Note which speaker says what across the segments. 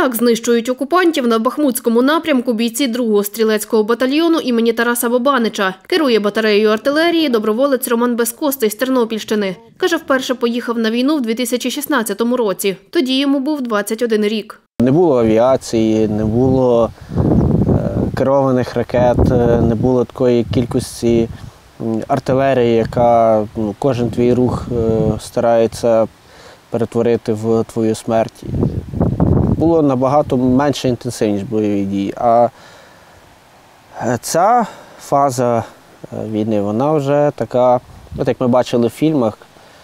Speaker 1: Так знищують окупантів на Бахмутському напрямку бійці 2-го стрілецького батальйону імені Тараса Бабанича. Керує батареєю артилерії доброволець Роман Безкостий з Тернопільщини. Каже, вперше поїхав на війну в 2016 році. Тоді йому був 21 рік.
Speaker 2: Не було авіації, не було керованих ракет, не було такої кількості артилерії, яка кожен твій рух старається перетворити в твою смерть. Було набагато менше інтенсивність бойових дій. А ця фаза війни, вона вже така, от як ми бачили в фільмах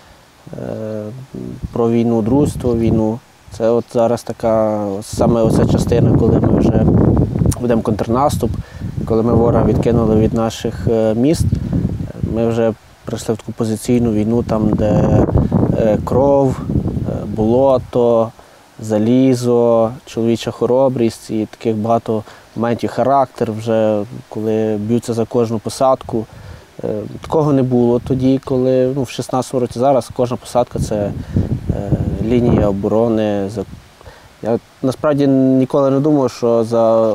Speaker 2: про війну, Другу світову війну. Це от зараз така, саме оця частина, коли ми вже ведемо контрнаступ, коли ми ворога відкинули від наших міст, ми вже прийшли в таку позиційну війну, там, де кров, болото, залізо, чоловіча хоробрість і таких багато моментів, характер вже, коли б'ються за кожну посадку. Такого не було тоді, коли в 16-му році. Зараз кожна посадка – це лінія оборони. Я насправді ніколи не думав, що за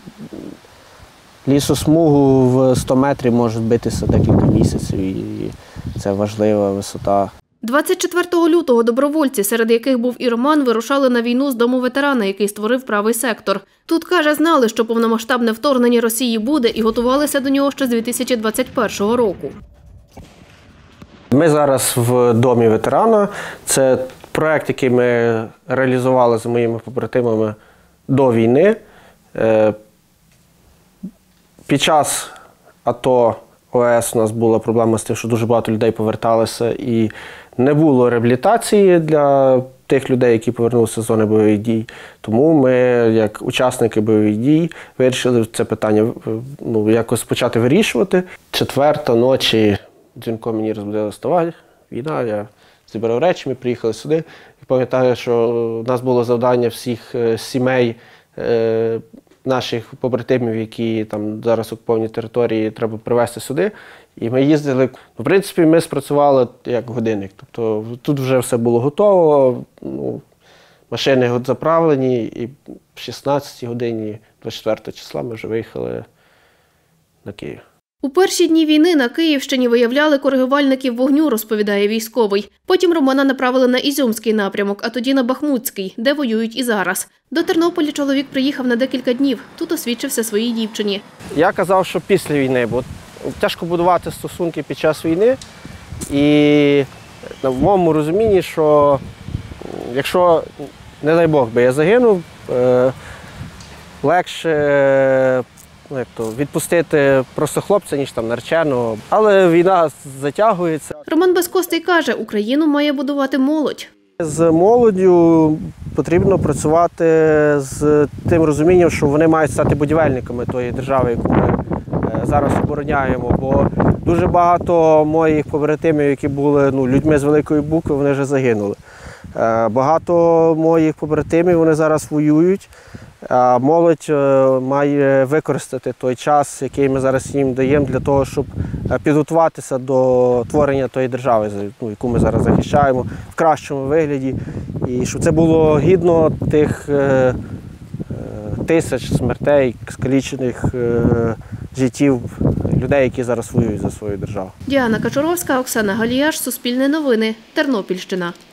Speaker 2: лісосмугу в 100 метрів можуть битися декілька місяців, і це важлива висота.
Speaker 1: 24 лютого добровольці, серед яких був і Роман, вирушали на війну з дому ветерана, який створив правий сектор. Тут, каже, знали, що повномасштабне вторгнення Росії буде, і готувалися до нього ще з 2021 року.
Speaker 2: Ми зараз в домі ветерана. Це проєкт, який ми реалізували з моїми побратимами до війни. Під час АТО ОС у нас була проблема з тим, що дуже багато людей поверталися і не було реабілітації для тих людей, які повернулися з зони бойових дій. Тому ми, як учасники бойових дій, вирішили це питання якось почати вирішувати. 4-та ночі дзвінком мені розбудили: вставай, війна, я зібрав речі, ми приїхали сюди. І пам'ятаю, що у нас було завдання всіх сімей наших побратимів, які там зараз окуповані території, треба привезти сюди. І ми їздили. В принципі, ми спрацювали як годинник. Тобто тут вже все було готово, машини заправлені, і в 16 годині 24 числа ми вже виїхали на Київ.
Speaker 1: У перші дні війни на Київщині виявляли коригувальників вогню, розповідає військовий. Потім Романа направили на Ізюмський напрямок, а тоді на Бахмутський, де воюють і зараз. До Тернополя чоловік приїхав на декілька днів. Тут освідчився своїй дівчині.
Speaker 2: Я казав, що після війни, бо тяжко будувати стосунки під час війни. І в моєму розумінні, що якщо, не дай Бог, би я загинув, легше відпустити просто хлопця, ніж там нареченого. Але війна затягується.
Speaker 1: Роман Безкостий каже, Україну має будувати молодь.
Speaker 2: З молоддю потрібно працювати з тим розумінням, що вони мають стати будівельниками тої держави, яку ми зараз обороняємо. Бо дуже багато моїх побратимів, які були людьми з великої букви, вони вже загинули. Багато моїх побратимів, вони зараз воюють. А молодь має використати той час, який ми зараз їм даємо, для того, щоб підготуватися до творення тої держави, яку ми зараз захищаємо, в кращому вигляді. І щоб це було гідно тих тисяч смертей, скалічених життів людей, які зараз воюють за свою державу.
Speaker 1: Діана Качуровська, Оксана Галіяш, Суспільне новини, Тернопільщина.